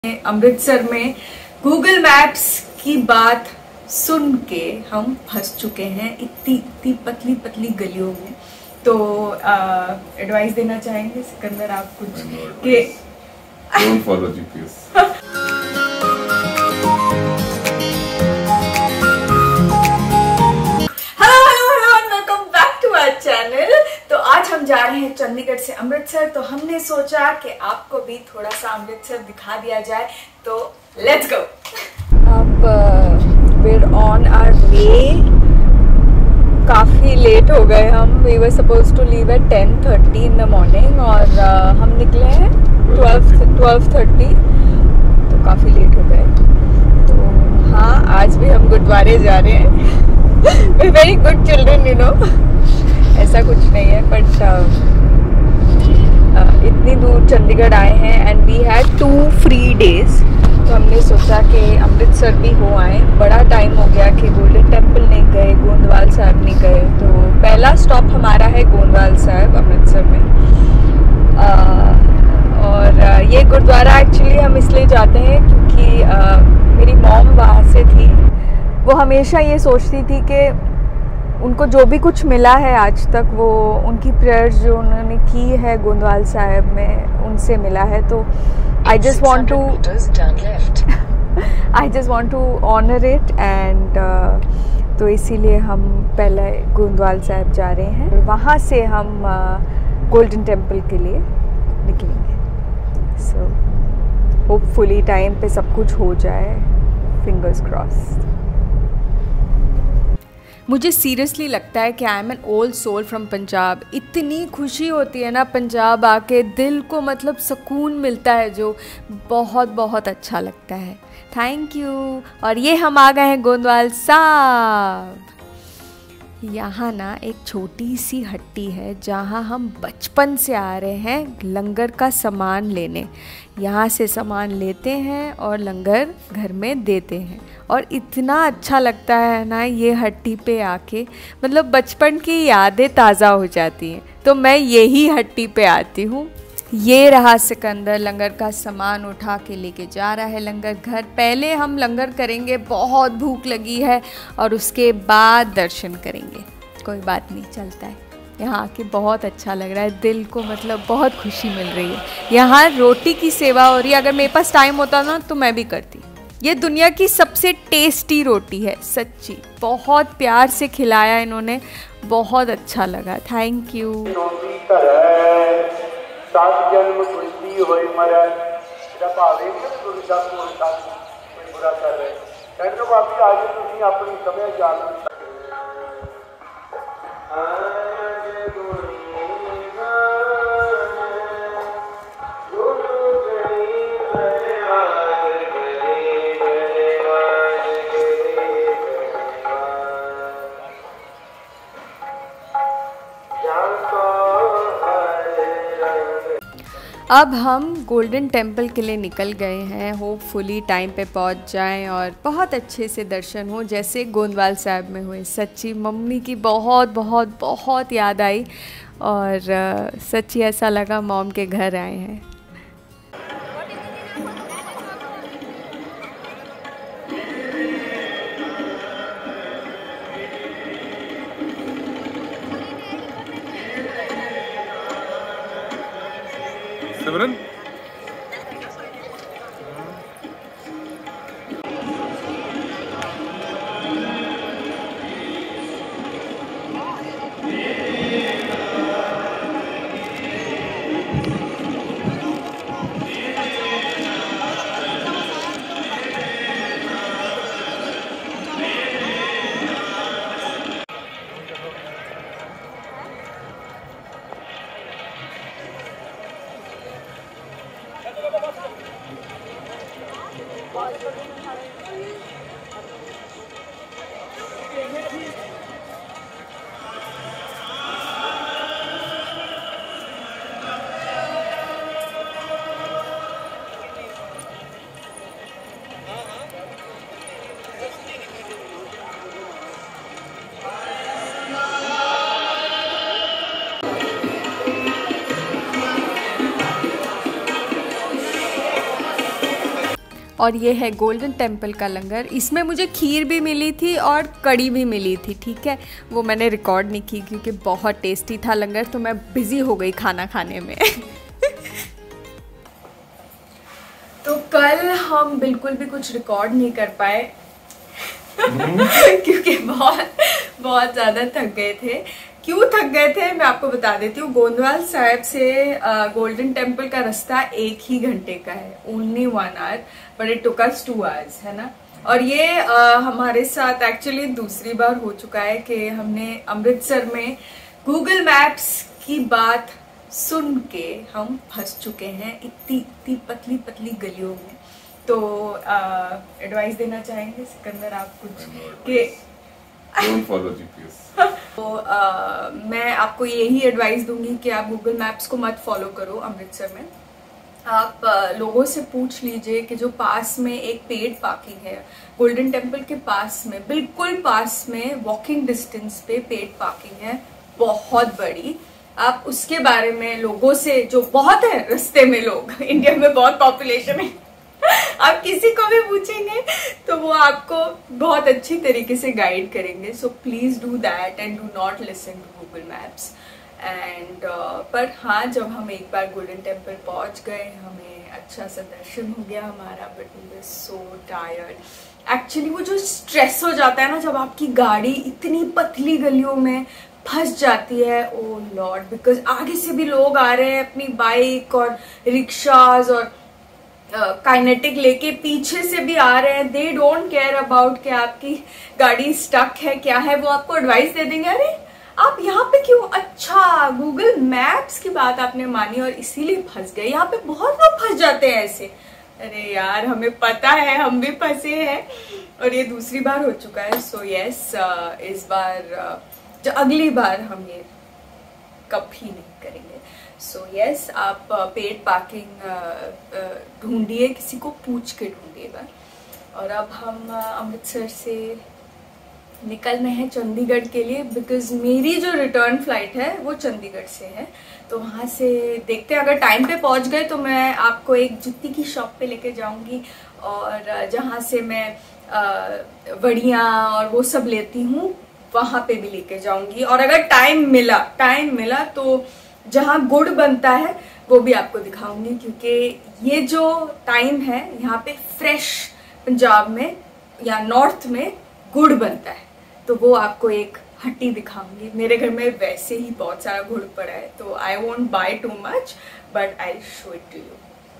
अमृतसर में Google maps की बात सुन के हम फंस चुके हैं इतनी इतनी पतली पतली गलियों में। तो एडवाइस देना चाहेंगे सिकंदर आप कुछ कि डोंट फॉलो जीपीएस। चैनल। तो आज हम जा रहे हैं चंडीगढ़ से अमृतसर, तो हमने सोचा कि आपको भी थोड़ा सा अमृतसर दिखा दिया जाए, तो लेट्स गो। अब we're on our way। काफ़ी लेट हो गए हम। we were supposed to leave at 10:30 in the morning और हम निकले हैं 12:30, तो काफ़ी लेट हो गए। तो हाँ, आज भी हम गुरुद्वारे जा रहे हैं। we're very good children, you know। ऐसा कुछ नहीं है, बट इतनी दूर चंडीगढ़ आए हैं and we had 2 free days, तो हमने सोचा कि अमृतसर भी हो आए। बड़ा टाइम हो गया कि गोल्डन टेम्पल नहीं गए, गोंदवाल साहिब नहीं गए। तो पहला स्टॉप हमारा है गोंदवाल साहिब अमृतसर में। और ये गुरुद्वारा एक्चुअली हम इसलिए जाते हैं क्योंकि मेरी मॉम वहाँ से थी। वो हमेशा ये सोचती थी कि उनको जो भी कुछ मिला है आज तक, वो उनकी प्रेयर्स जो उन्होंने की है गोंदवाल साहिब में, उनसे मिला है। तो I just want to honour it and तो इसीलिए हम पहले गोंदवाल साहिब जा रहे हैं, वहाँ से हम गोल्डन टेम्पल के लिए निकलेंगे। सो होपफुली टाइम पे सब कुछ हो जाए, फिंगर्स क्रॉस्ड। मुझे सीरियसली लगता है कि I am an old soul from Punjab. इतनी खुशी होती है ना पंजाब आके, दिल को मतलब सुकून मिलता है, जो बहुत बहुत अच्छा लगता है। Thank you. और ये हम आ गए हैं गोंदवाल साहिब। यहाँ ना एक छोटी सी हट्टी है जहाँ हम बचपन से आ रहे हैं लंगर का सामान लेने। यहाँ से सामान लेते हैं और लंगर घर में देते हैं, और इतना अच्छा लगता है ना ये हट्टी पे आके, मतलब बचपन की यादें ताज़ा हो जाती हैं। तो मैं यही हट्टी पे आती हूँ। ये रहा सिकंदर लंगर का सामान उठा के लेके जा रहा है लंगर घर। पहले हम लंगर करेंगे, बहुत भूख लगी है, और उसके बाद दर्शन करेंगे। कोई बात नहीं, चलता है। यहाँ आके बहुत अच्छा लग रहा है, दिल को मतलब बहुत खुशी मिल रही है। यहाँ रोटी की सेवा हो रही है। अगर मेरे पास टाइम होता ना तो मैं भी करती। ये दुनिया की सबसे टेस्टी रोटी है, सच्ची। बहुत प्यार से खिलाया इन्होंने, बहुत अच्छा लगा। Thank you. अब हम गोल्डन टेम्पल के लिए निकल गए हैं। होपफुली टाइम पे पहुंच जाएं और बहुत अच्छे से दर्शन हो, जैसे गोंदवाल साहिब में हुए। सच्ची मम्मी की बहुत बहुत बहुत याद आई, और सच्ची ऐसा लगा मॉम के घर आए हैं। सिमरन और ये है गोल्डन टेम्पल का लंगर। इसमें मुझे खीर भी मिली थी और कड़ी भी मिली थी, ठीक है। वो मैंने रिकॉर्ड नहीं की क्योंकि बहुत टेस्टी था लंगर, तो मैं बिज़ी हो गई खाना खाने में। तो कल हम बिल्कुल भी कुछ रिकॉर्ड नहीं कर पाए क्योंकि बहुत ज़्यादा थक गए थे। क्यों थक गए थे मैं आपको बता देती हूँ। गोंदवाल साहिब से गोल्डन टेम्पल का रास्ता 1 ही घंटे का है, only 1 hour, but it took us 2 hours, है ना। और ये हमारे साथ एक्चुअली दूसरी बार हो चुका है कि हमने अमृतसर में गूगल मैप्स की बात सुन के हम फंस चुके हैं इतनी पतली पतली गलियों में। तो एडवाइस देना चाहेंगे सिकंदर आप कुछ कि Don't follow GPS. तो मैं आपको यही एडवाइस दूंगी कि आप गूगल मैप्स को मत फॉलो करो अमृतसर में। आप लोगों से पूछ लीजिए कि जो पास में एक पेड पार्किंग है गोल्डन टेम्पल के पास में, बिल्कुल पास में वॉकिंग डिस्टेंस पे पेड पार्किंग है बहुत बड़ी। आप उसके बारे में लोगों से, जो बहुत है रास्ते में लोग, इंडिया में बहुत पॉपुलेशन है, आप किसी को भी पूछेंगे तो वो आपको बहुत अच्छी तरीके से गाइड करेंगे। So please do that and do not listen to Google Maps. And पर हाँ, जब हम एक बार गोल्डन टेम्पल पहुंच गए, हमें अच्छा सा दर्शन हो गया हमारा, but we were so tired. Actually वो जो स्ट्रेस हो जाता है ना जब आपकी गाड़ी इतनी पतली गलियों में फंस जाती है, ओ लॉर्ड, बिकॉज आगे से भी लोग आ रहे हैं अपनी बाइक और रिक्शाज और काइनेटिक लेके, पीछे से भी आ रहे हैं। दे डोंट केयर अबाउट कि आपकी गाड़ी स्टक है क्या है, वो आपको एडवाइस दे देंगे, अरे आप यहाँ पे क्यों, अच्छा गूगल मैप्स की बात आपने मानी और इसीलिए फंस गए। यहाँ पे बहुत लोग फंस जाते हैं ऐसे। अरे यार हमें पता है, हम भी फंसे हैं और ये दूसरी बार हो चुका है। सो यस, इस बार जो अगली बार हम ये कभी नहीं करेंगे। सो यस, आप पेड पार्किंग ढूंढिए, किसी को पूछ के ढूंढिएगा। और अब हम अमृतसर से निकलने हैं चंडीगढ़ के लिए, बिकॉज मेरी जो रिटर्न फ्लाइट है वो चंडीगढ़ से है। तो वहाँ से देखते हैं, अगर टाइम पे पहुँच गए तो मैं आपको एक जूती की शॉप पे लेके जाऊँगी और जहाँ से मैं वड़ियाँ और वो सब लेती हूँ वहाँ पे भी लेके जाऊँगी। और अगर टाइम मिला तो जहाँ गुड़ बनता है वो भी आपको दिखाऊंगी, क्योंकि ये जो टाइम है यहाँ पे फ्रेश पंजाब में या नॉर्थ में गुड़ बनता है, तो वो आपको एक हट्टी दिखाऊंगी। मेरे घर में वैसे ही बहुत सारा गुड़ पड़ा है, तो I won't buy too much, but I show it to you.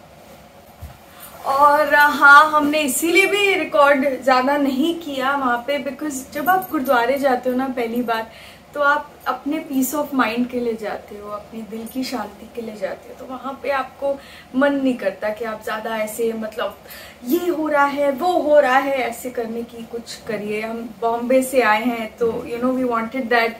और हाँ, हमने इसीलिए भी रिकॉर्ड ज़्यादा नहीं किया वहाँ पे, बिकॉज जब आप गुरुद्वारे जाते हो ना पहली बार, तो आप अपने पीस ऑफ माइंड के लिए जाते हो, अपनी दिल की शांति के लिए जाते हो। तो वहाँ पे आपको मन नहीं करता कि आप ज़्यादा ऐसे, मतलब ये हो रहा है वो हो रहा है ऐसे करने की कुछ करिए। हम बॉम्बे से आए हैं तो you know we wanted that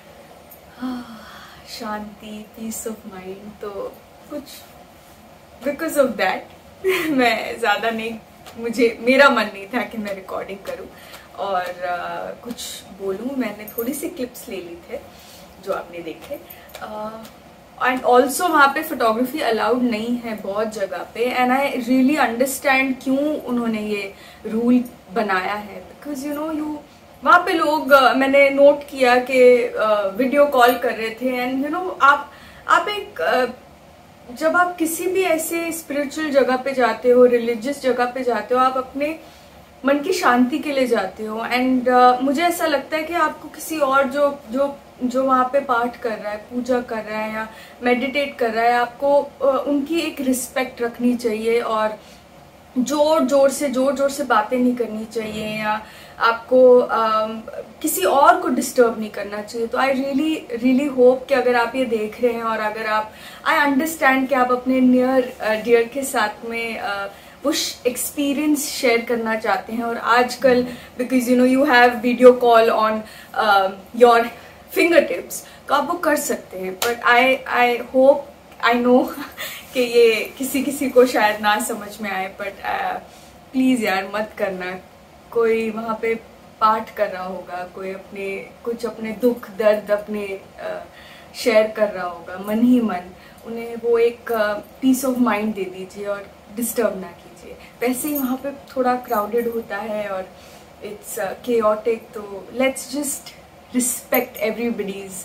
shanti, peace of mind. तो कुछ बिकॉज ऑफ दैट मैं ज़्यादा नहीं, मेरा मन नहीं था कि मैं रिकॉर्डिंग करूँ और कुछ बोलूँ। मैंने थोड़ी सी क्लिप्स ले ली थे जो आपने देखे। एंड ऑल्सो वहाँ पे फोटोग्राफी अलाउड नहीं है बहुत जगह पे, एंड आई रियली अंडरस्टैंड क्यों उन्होंने ये रूल बनाया है। बिकॉज वहाँ पे लोग, मैंने नोट किया कि वीडियो कॉल कर रहे थे, एंड आप एक जब आप किसी भी ऐसे स्पिरिचुअल जगह पे जाते हो, रिलीजियस जगह पे जाते हो, आप अपने मन की शांति के लिए जाते हो। एंड मुझे ऐसा लगता है कि आपको किसी और जो वहाँ पे पाठ कर रहा है, पूजा कर रहा है या मेडिटेट कर रहा है, आपको उनकी एक रिस्पेक्ट रखनी चाहिए और जोर जोर से बातें नहीं करनी चाहिए, या आपको किसी और को डिस्टर्ब नहीं करना चाहिए। तो आई रियली होप कि अगर आप ये देख रहे हैं और अगर आप, आई अंडरस्टैंड कि आप अपने नियर डियर के साथ में वो एक्सपीरियंस शेयर करना चाहते हैं। और आजकल because you have video call on your finger tips, तो आप वो कर सकते हैं। But I hope, I know कि ये किसी को शायद ना समझ में आए, बट प्लीज यार मत करना। कोई वहाँ पे पाठ कर रहा होगा, कोई कुछ अपने दुख दर्द अपने शेयर कर रहा होगा मन ही मन, उन्हें वो एक पीस ऑफ माइंड दे दीजिए और डिस्टर्ब ना कीजिए। कीजिए। वैसे ही वहाँ पे थोड़ा क्राउडेड होता है और इट्स chaotic, तो let's just respect everybody's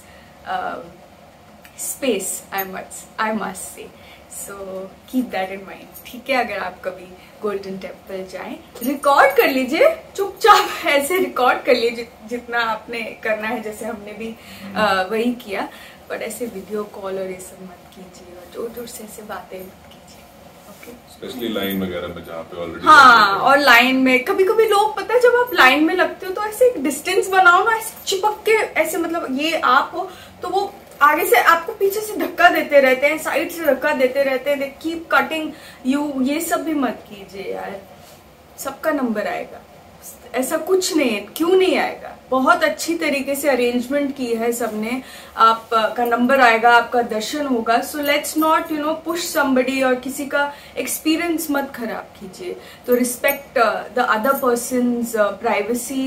space, I must say. So keep that in mind, ठीक है। अगर आप कभी गोल्डन टेम्पल जाएं, रिकॉर्ड कर लीजिए, चुपचाप ऐसे रिकॉर्ड कर लीजिए जितना आपने करना है, जैसे हमने भी वही किया। पर ऐसे वीडियो कॉल और ये सब मत कीजिए और जोर जोर से ऐसे बातें मत कीजिए, ओके। स्पेशली लाइन वगैरह में जहाँ पे ऑलरेडी, हाँ, और लाइन में कभी कभी लोग, पता है, जब आप लाइन में लगते हो तो ऐसे एक डिस्टेंस बनाओ ना, ऐसे चिपक के ऐसे, मतलब ये आप हो तो वो आगे से आपको पीछे से धक्का देते रहते हैं, साइड से धक्का देते रहते हैं, दे कीप कटिंग यू। ये सब भी मत कीजिए यार, सबका नंबर आएगा, ऐसा कुछ नहीं है, क्यों नहीं आएगा। बहुत अच्छी तरीके से अरेंजमेंट की है सबने, आपका नंबर आएगा, आपका दर्शन होगा। So let's not push somebody और किसी का एक्सपीरियंस मत खराब कीजिए। तो respect the other person's privacy,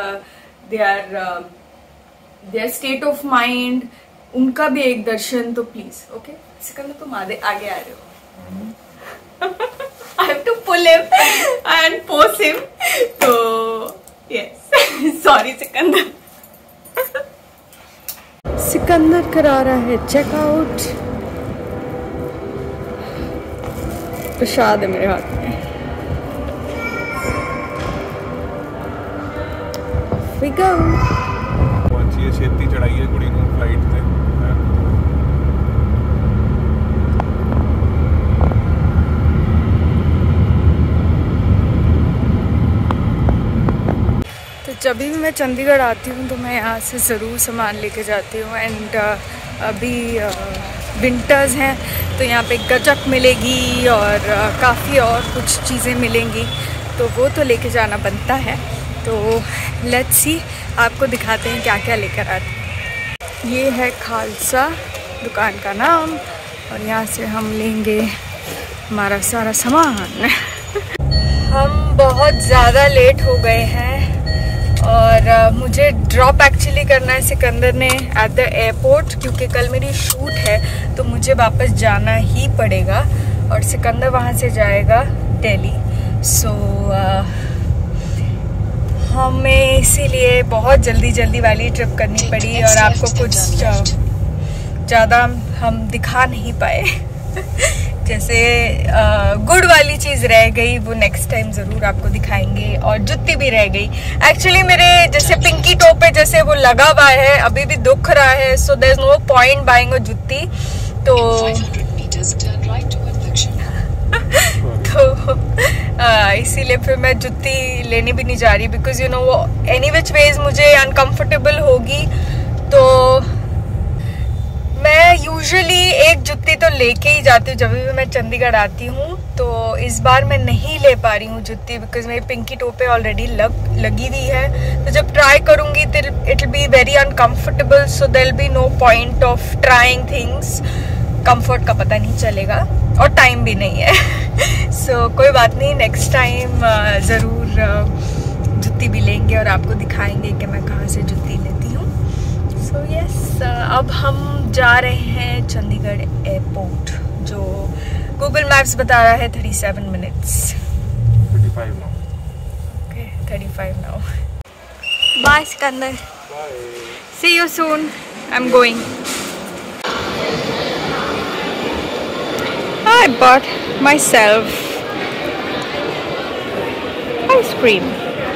their state of mind, उनका भी एक दर्शन। तो प्लीज, ओके। सिकंदर, तुम आगे आ रहे हो। I have to pull him and pose him. तो yes, sorry सिकंदर। सिकंदर करा रहा है चेकआउट। प्रसाद है मेरे हाथ में। We go. पहुंचिए, छेती चढ़ाइए कुड़ी को फ्लाइट से। जब भी मैं चंडीगढ़ आती हूँ तो मैं यहाँ से ज़रूर सामान लेके जाती हूँ। एंड अभी विंटर्स हैं तो यहाँ पे गजक मिलेगी और काफ़ी और कुछ चीज़ें मिलेंगी, तो वो तो लेके जाना बनता है। तो लेट्स सी, आपको दिखाते हैं क्या क्या लेकर आते हैं। ये है खालसा दुकान का नाम, और यहाँ से हम लेंगे हमारा सारा सामान। हम बहुत ज़्यादा लेट हो गए हैं और मुझे ड्रॉप एक्चुअली करना है सिकंदर ने एट द एयरपोर्ट, क्योंकि कल मेरी शूट है तो मुझे वापस जाना ही पड़ेगा और सिकंदर वहाँ से जाएगा दिल्ली। सो हमें इसीलिए बहुत जल्दी वाली ट्रिप करनी पड़ी और आपको कुछ ज़्यादा हम दिखा नहीं पाए। जैसे गुड वाली चीज़ रह गई, वो नेक्स्ट टाइम ज़रूर आपको दिखाएंगे। और जुत्ती भी रह गई एक्चुअली मेरे, जैसे पिंकी टो पे जैसे वो लगा हुआ है, अभी भी दुख रहा है। So there is no point buying a jutti. तो इसीलिए फिर मैं जुत्ती लेने भी नहीं जा रही, बिकॉज यू नो वो एनी विच वेज मुझे अनकम्फर्टेबल होगी। तो मैं यूजुअली एक जुत्ती तो लेके ही जाती हूँ जब भी मैं चंडीगढ़ आती हूँ। तो इस बार मैं नहीं ले पा रही हूँ जुत्ती, बिकॉज मेरी पिंकी टो पे ऑलरेडी लगी हुई है। तो जब ट्राई करूँगी तो it will be very uncomfortable, so there will be no point of trying things. Comfort का पता नहीं चलेगा और टाइम भी नहीं है। सो कोई बात नहीं, नेक्स्ट टाइम ज़रूर जुत्ती भी लेंगे और आपको दिखाएंगे कि मैं कहाँ से जुत्ती लेती हूँ। सो यस, अब हम जा रहे हैं चंडीगढ़ एयरपोर्ट, जो गूगल मैप्स बता रहा है 37 minutes. 35 now. Okay, 35 now. Bye Sikandar. Bye. See you soon. I'm going. I bought myself ice cream.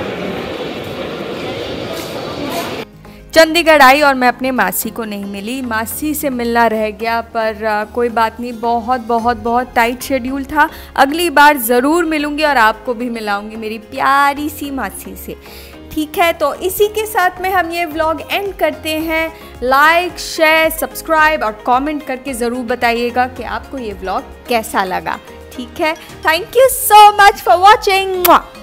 Chandigarh आई और मैं अपने मासी को नहीं मिली, मासी से मिलना रह गया। पर कोई बात नहीं, बहुत टाइट शेड्यूल था। अगली बार ज़रूर मिलूंगी और आपको भी मिलाऊंगी मेरी प्यारी सी मासी से, ठीक है। तो इसी के साथ में हम ये व्लॉग एंड करते हैं। लाइक, शेयर, सब्सक्राइब और कमेंट करके ज़रूर बताइएगा कि आपको ये व्लॉग कैसा लगा, ठीक है। Thank you so much for watching.